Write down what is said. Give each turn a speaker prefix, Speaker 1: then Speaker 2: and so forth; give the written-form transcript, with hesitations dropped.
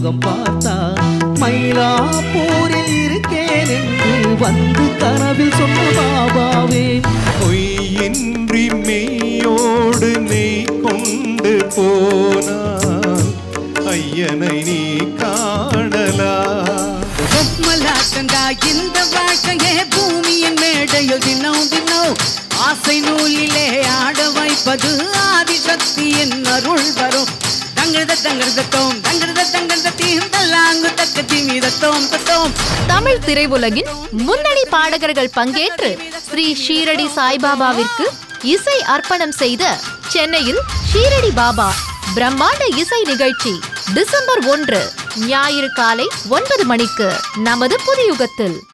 Speaker 1: முகம் பார்த்தா மயிலாப்பூரில் இருக்கேன் என்று வந்து கனவில் சொன்ன பாபாவே
Speaker 2: பொய்யின்றி மெய்யோடு நீ கொண்டு போனான் ஐயனை நீ காணலா
Speaker 3: பொம்மலாட்டந்தா இந்த வாழ்க்கையே பூமியின் மேடையில் தினம் தினம் ஆசை நூலிலே ஆட வைப்பது ஆதிசக்தியின் அருள் வரும்
Speaker 4: தமிழ் திரையுலகின் முன்னணி பாடகர்கள் பங்கேற்று ஸ்ரீ ஷீரடி சாய்பாபாவிற்கு இசை அர்ப்பணம் செய்த சென்னையில் ஷீரடி பாபா பிரம்மாண்ட இசை நிகழ்ச்சி டிசம்பர் 1 ஞாயிறு காலை 9 மணிக்கு நமது புதியுகத்தில்.